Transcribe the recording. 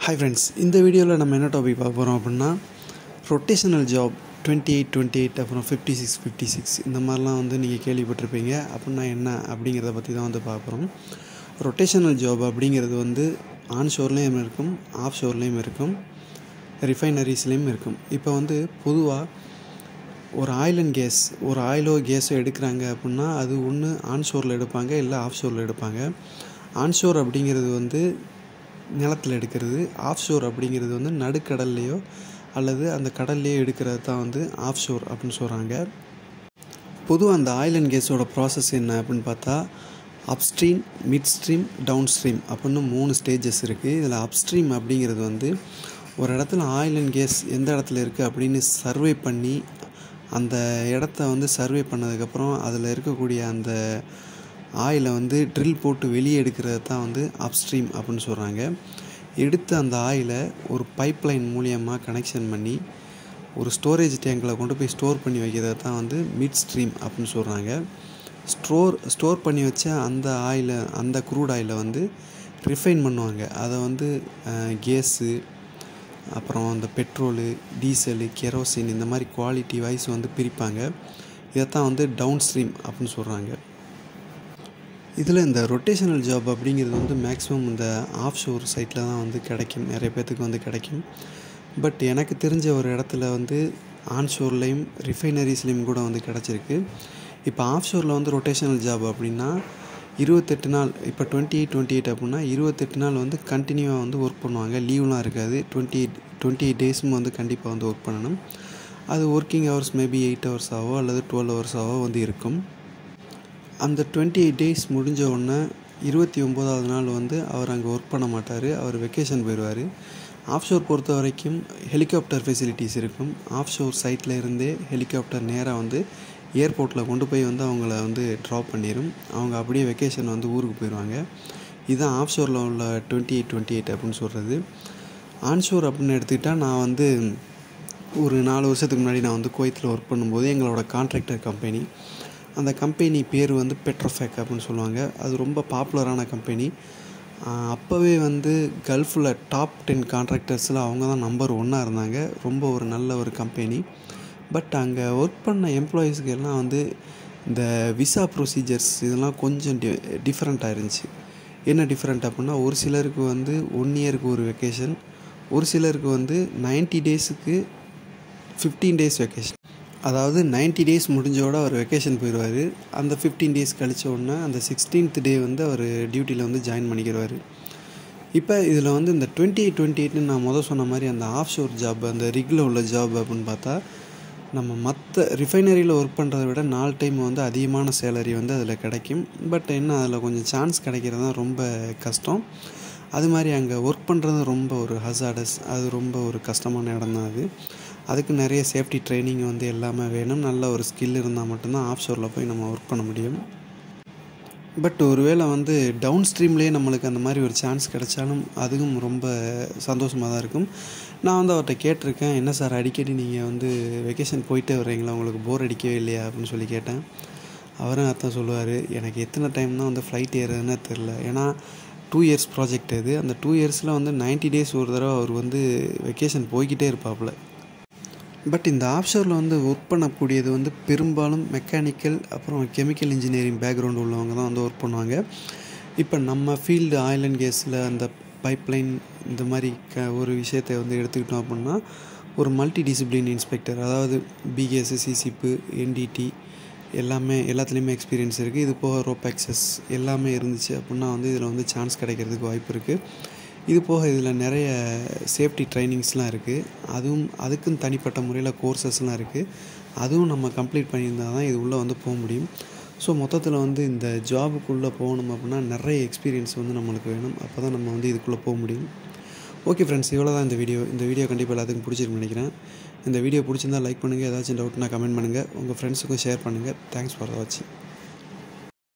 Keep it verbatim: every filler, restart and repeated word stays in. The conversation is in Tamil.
Hi friends, இந்த வீடியோவில் நம்ம என்ன டாபிக் பார்க்க போகிறோம் அப்படின்னா rotational job twenty eight twenty eight அப்புறம் ஃபிஃப்டி சிக்ஸ் ஃபிஃப்டி சிக்ஸ் இந்த மாதிரிலாம் வந்து நீங்கள் கேள்விப்பட்டிருப்பீங்க. அப்படின்னா என்ன அப்படிங்கிறத பற்றி தான் வந்து பார்க்குறோம். ரொட்டேஷனல் ஜாப் அப்படிங்கிறது வந்து ஆன் ஷோர்லேயும் இருக்கும், ஆஃப் ஷோர்லேயும் இருக்கும், ரிஃபைனரிஸ்லேயும் இருக்கும். இப்போ வந்து பொதுவாக ஒரு ஆயில் அண்ட் கேஸ் ஒரு ஆயிலோ கேஸோ எடுக்கிறாங்க அப்படின்னா அது ஒன்று ஆன் ஷோரில் எடுப்பாங்க, இல்லை ஆஃப் ஷோரில் எடுப்பாங்க. ஆன் ஷோர் அப்படிங்கிறது வந்து நிலத்தில் எடுக்கிறது, ஆஃப் ஷோர் அப்படிங்கிறது வந்து நடுக்கடல்லையோ அல்லது அந்த கடல்லையோ எடுக்கிறது தான் வந்து ஆஃப் ஷோர் அப்படின்னு சொல்கிறாங்க. பொதுவாக அந்த ஆயில் அண்ட் கேஸோட ப்ராசஸ் என்ன அப்படின்னு பார்த்தா upstream, midstream, downstream அப்படின்னு மூணு ஸ்டேஜஸ் இருக்குது. இதில் அப்ஸ்ட்ரீம் அப்படிங்கிறது வந்து ஒரு இடத்துல ஆயில் அண்ட் கேஸ் எந்த இடத்துல இருக்குது அப்படின்னு சர்வே பண்ணி அந்த இடத்த வந்து சர்வே பண்ணதுக்கப்புறம் அதில் இருக்கக்கூடிய அந்த ஆயிலை வந்து ட்ரில் போட்டு வெளியே எடுக்கிறது தான் வந்து அப்ஸ்ட்ரீம் அப்படின்னு சொல்கிறாங்க. எடுத்து அந்த ஆயிலை ஒரு பைப் லைன் மூலியமாக கனெக்ஷன் பண்ணி ஒரு ஸ்டோரேஜ் டேங்கில் கொண்டு போய் ஸ்டோர் பண்ணி வைக்கிறது தான் வந்து மிட் ஸ்ட்ரீம் அப்படின்னு சொல்கிறாங்க. ஸ்டோர் ஸ்டோர் பண்ணி வச்ச அந்த ஆயிலை, அந்த க்ரூட் ஆயிலை வந்து ரிஃபைன் பண்ணுவாங்க. அதை வந்து கேஸு, அப்புறம் அந்த பெட்ரோலு, டீசலு, கெரோசின் இந்த மாதிரி குவாலிட்டி வைஸ் வந்து பிரிப்பாங்க. இதைத்தான் வந்து டவுன் ஸ்ட்ரீம் அப்படின்னு சொல்கிறாங்க. இதில் இந்த ரொட்டேஷனல் ஜாப் அப்படிங்கிறது வந்து மேக்ஸிமம் இந்த ஆஃப் ஷோர் சைட்டில் தான் வந்து கிடைக்கும், நிறைய பேர்த்துக்கு வந்து கிடைக்கும். பட் எனக்கு தெரிஞ்ச ஒரு இடத்துல வந்து ஆன் ஷோர்லேயும் ரிஃபைனரிஸ்லேயும் கூட வந்து கிடச்சிருக்கு. இப்போ ஆஃப் ஷோரில் வந்து ரொட்டேஷனல் ஜாப் அப்படின்னா இருபத்தெட்டு நாள், இப்போ டுவெண்ட்டி எயிட் டுவெண்ட்டி எயிட் அப்படின்னா இருபத்தெட்டு நாள் வந்து கண்டினியூவாக வந்து ஒர்க் பண்ணுவாங்க, லீவ்லாம் இருக்காது. டுவெண்ட்டி எயிட் டுவெண்ட்டி எயிட் டேஸும் வந்து கண்டிப்பாக வந்து ஒர்க் பண்ணணும். அது ஒர்க்கிங் ஹவர்ஸ் மேபி எயிட் ஹவர்ஸாவோ அல்லது டுவெல் ஹவர்ஸாவோ வந்து இருக்கும். அந்த டுவெண்ட்டி எயிட் டேஸ் முடிஞ்ச உடனே இருபத்தி ஒம்போதாவது நாள் வந்து அவர் அங்கே ஒர்க் பண்ண மாட்டார், அவர் வெக்கேஷன் போயிடுவார். ஆஃப் ஷோர் பொறுத்த வரைக்கும் ஹெலிகாப்டர் ஃபெசிலிட்டிஸ் இருக்கும். ஆஃப் ஷோர் சைட்டில் இருந்தே ஹெலிகாப்டர் நேராக வந்து ஏர்போர்ட்டில் கொண்டு போய் வந்து அவங்கள வந்து ட்ராப் பண்ணிடும். அவங்க அப்படியே வெக்கேஷன் வந்து ஊருக்கு போயிடுவாங்க. இதுதான் ஆஃப் ஷோரில் உள்ள டுவெண்ட்டி எயிட் டுவெண்ட்டி எயிட் அப்படின்னு சொல்கிறது. ஆன்ஷோர் அப்படின்னு எடுத்துக்கிட்டால் நான் வந்து ஒரு நாலு வருஷத்துக்கு முன்னாடி நான் வந்து குவைத்தில் ஒர்க் பண்ணும்போது எங்களோட கான்ட்ராக்டர் கம்பெனி, அந்த கம்பெனி பேர் வந்து பெட்ரோஃபேக் அப்படின்னு சொல்லுவாங்க. அது ரொம்ப பாப்புலரான கம்பெனி. அப்போவே வந்து கல்ஃபில் டாப் டென் கான்ட்ராக்டர்ஸில் அவங்க தான் நம்பர் ஒன்னாக இருந்தாங்க. ரொம்ப ஒரு நல்ல ஒரு கம்பெனி. பட் அங்கே ஒர்க் பண்ண எம்ப்ளாயீஸ்க்கு எல்லாம் வந்து இந்த விசா ப்ரொசீஜர்ஸ் இதெல்லாம் கொஞ்சம் டி டிஃப்ரெண்ட்டாக இருந்துச்சு. என்ன டிஃப்ரெண்ட் அப்படின்னா ஒரு சிலருக்கு வந்து ஒன் இயருக்கு ஒரு வெக்கேஷன், ஒரு சிலருக்கு வந்து நைன்ட்டி டேஸுக்கு ஃபிஃப்டீன் டேஸ் வெக்கேஷன். அதாவது நைன்ட்டி டேஸ் முடிஞ்சோட அவர் வெக்கேஷன் போயிடுவார். அந்த ஃபிஃப்டீன் டேஸ் கழிச்ச உடனே அந்த சிக்ஸ்டீன்த் டே வந்து அவர் டியூட்டியில் வந்து ஜாயின் பண்ணிக்கிடுவார். இப்போ இதில் வந்து இந்த டுவெண்ட்டி எயிட் டுவெண்ட்டி எயிட்னு நான் முதல் சொன்ன மாதிரி அந்த ஆஃப் ஷோர் ஜாப், அந்த ரிக்கில் உள்ள ஜாப் அப்படின்னு பார்த்தா நம்ம மற்ற ரிஃபைனரியில் ஒர்க் பண்ணுறதை விட நாலு டைம் வந்து அதிகமான சேலரி வந்து அதில் கிடைக்கும். பட் என்ன அதில் கொஞ்சம் சான்ஸ் கிடைக்கிறது தான் ரொம்ப கஷ்டம். அது மாதிரி அங்கே ஒர்க் பண்ணுறது ரொம்ப ஒரு ஹசார்டஸ், அது ரொம்ப ஒரு கஷ்டமான இடம் தான் அது. அதுக்கு நிறைய சேஃப்டி ட்ரைனிங் வந்து எல்லாமே வேணும். நல்ல ஒரு ஸ்கில் இருந்தால் மட்டும்தான் ஆஃப் ஷோரில் போய் நம்ம ஒர்க் பண்ண முடியும். பட் ஒருவேளை வந்து டவுன் ஸ்ட்ரீம்லேயே நம்மளுக்கு அந்த மாதிரி ஒரு சான்ஸ் கிடைச்சாலும் அதுவும் ரொம்ப சந்தோஷமாக தான் இருக்கும். நான் வந்து அவர்கிட்ட கேட்டிருக்கேன், என்ன சார் அடிக்கடி நீங்கள் வந்து வெக்கேஷன் போயிட்டே வர்றீங்களா, உங்களுக்கு போர் அடிக்கவே இல்லையா அப்படின்னு சொல்லி கேட்டேன். அவரும் அதான் சொல்லுவார், எனக்கு எத்தனை டைம் தான் வந்து ஃப்ளைட் ஏறுறதுன்னு தெரில. ஏன்னா டூ இயர்ஸ் ப்ராஜெக்ட் அது. அந்த டூ இயர்ஸில் வந்து நைன்ட்டி டேஸ் ஒரு தடவை அவர் வந்து வெக்கேஷன் போய்கிட்டே இருப்பாப்புல. பட் இந்த ஆஃப்ஷோரில் வந்து ஒர்க் பண்ணக்கூடியது வந்து பெரும்பாலும் மெக்கானிக்கல் அப்புறம் கெமிக்கல் இன்ஜினியரிங் பேக்ரவுண்ட் உள்ளவங்க தான் வந்து ஒர்க் பண்ணுவாங்க. இப்போ நம்ம ஃபீல்டு ஆயில் அண்ட் கேஸில் அந்த பைப்லைன் இந்த மாதிரி க ஒரு விஷயத்தை வந்து எடுத்துக்கிட்டோம் அப்படின்னா ஒரு மல்டி டிசிப்ளின் இன்ஸ்பெக்டர், அதாவது பிகேஎஸ், சிசிப்பு, என்டிடி எல்லாமே எல்லாத்துலேயுமே எக்ஸ்பீரியன்ஸ் இருக்குது. இது போக ரோப் ஆக்சஸ் எல்லாமே இருந்துச்சு அப்படின்னா வந்து இதில் வந்து சான்ஸ் கிடைக்கிறதுக்கு வாய்ப்பு இருக்குது. இது போக இதில் நிறைய சேஃப்டி ட்ரைனிங்ஸ்லாம் இருக்குது. அதுவும் அதுக்குன்னு தனிப்பட்ட முறையில் கோர்சஸ்லாம் இருக்குது. அதுவும் நம்ம கம்ப்ளீட் பண்ணியிருந்தால் தான் இது உள்ளே வந்து போக முடியும். ஸோ மொத்தத்தில் வந்து இந்த ஜாபுக்குள்ளே போகணும் அப்படின்னா நிறைய எக்ஸ்பீரியன்ஸ் வந்து நம்மளுக்கு வேணும். அப்போ தான் நம்ம வந்து இதுக்குள்ளே போக முடியும். ஓகே ஃப்ரெண்ட்ஸ், இவ்வளோ தான் இந்த வீடியோ. இந்த வீடியோ கண்டிப்பாக எல்லாத்துக்கும் பிடிச்சிருக்குன்னு நினைக்கிறேன். இந்த வீடியோ பிடிச்சிருந்தால் லைக் பண்ணுங்கள், ஏதாச்சும் டவுட்னா கமெண்ட் பண்ணுங்கள், உங்கள் ஃப்ரெண்ட்ஸுக்கும் ஷேர் பண்ணுங்கள். தேங்க்ஸ் ஃபார் வாட்சிங்.